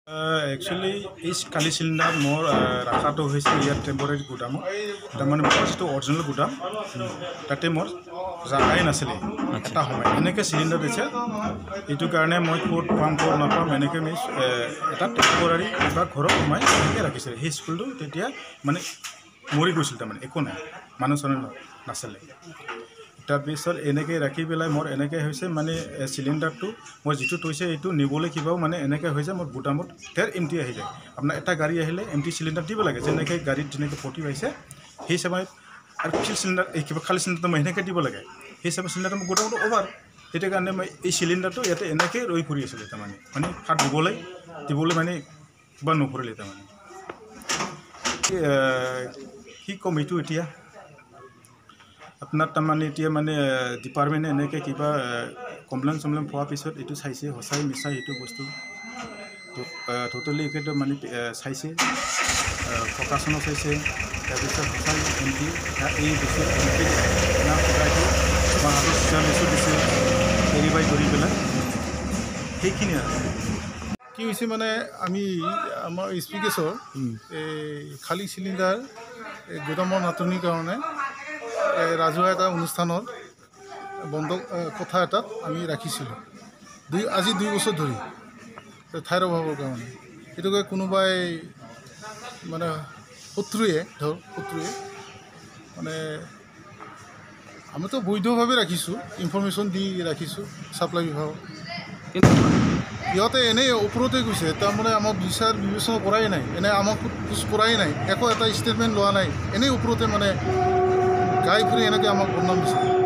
actually এই কালি cylinder মোৰ ৰখাটো হৈছে ইয়াত টেম্পৰাৰী গুদামত তাৰমানে মোৰ যিটো অৰিজিনেল গুদাম তাতে মোৰ জাগাই নাছিলে এটা সময় এনেকৈ চিলিণ্ডাৰ দিছে এইটো কাৰণে মই ক'ত পাম ক'ত নাপাম এনেকৈ মই এটা টেম্পৰাৰী এটা ঘৰত সোমাই এনেকৈ ৰাখিছিলে সেই স্কুলটো তেতিয়া মানে মৰি গৈছিল তাৰমানে একো নাই মানুহ চানুহ নাছিলে তাৰপিছত এনেকৈ ৰাখি পেলাই মোৰ এনেকৈ হৈছে মানে চিলিণ্ডাৰটো মই যিটো থৈছে এইটো নিবলৈ কিবাও মানে এনেকৈ হৈছে মোৰ গুদামত এমটি আহি যায় আপোনাৰ এটা গাড়ী আহিলে এমটি চিলিণ্ডাৰ দিব লাগে যেনেকৈ গাড়ীত যেনেকৈ ফৰ্টি পাইছে সেই হিচাপে আৰু ফিল চিলিণ্ডাৰ এই কিবা খালী চিলিণ্ডাৰটো মই সেনেকৈ দিব লাগে সেই হিচাপে চিলিণ্ডাৰটো মোৰ গুদামটো অভাৰ সেইটো কাৰণে মই এই চিলিণ্ডাৰটো ইয়াতে এনেকৈ ৰৈ ফুৰি আছিলোঁ তাৰমানে মানে হাত দিবলৈ মানে কিবা নকৰিলে তাৰমানে কি ক'ম এইটো এতিয়া আপোনাৰ তাৰমানে এতিয়া মানে ডিপাৰ্টমেণ্টে এনেকৈ কিবা কমপ্লেইন চমপ্লেইন পোৱাৰ পিছত এইটো চাইছে সঁচাই মিছাই সেইটো বস্তু টোটেলি এইটো মানে চাইছে প্ৰকাশনো চাইছে তাৰপিছত সঁচাই এমটি এই বস্তু আমাৰ হাতত চিচু দিছে ভেৰিফাই কৰি পেলাই সেইখিনি আৰু কি হৈছে মানে আমি আমাৰ স্পীকেছৰ এই খালী চিলিণ্ডাৰ গুদামৰ নাটনিৰ কাৰণে ৰাজহুৱা এটা অনুষ্ঠানত বন্ধ কথা এটাত আমি ৰাখিছিলোঁ আজি 2 বছৰ ধৰি ঠাইৰ অভাৱৰ কাৰণে এইটোকে কোনোবাই মানে শত্ৰুৱে মানে আমিতো বৈধভাৱে ৰাখিছোঁ ইনফৰ্মেশ্যন দি ৰাখিছোঁ ছাপ্লাই বিভাগক কিন্তু ইহঁতে এনেই ওপৰতে গৈছে তাৰমানে আমাক বিচাৰ বিবেচনা কৰাই নাই এনে আমাক খোজ কৰাই নাই একো এটা ষ্টেটমেণ্ট লোৱা নাই এনেই ওপৰতে মানে গাই ফুৰি এনেকৈ আমাক বদনাম দিছে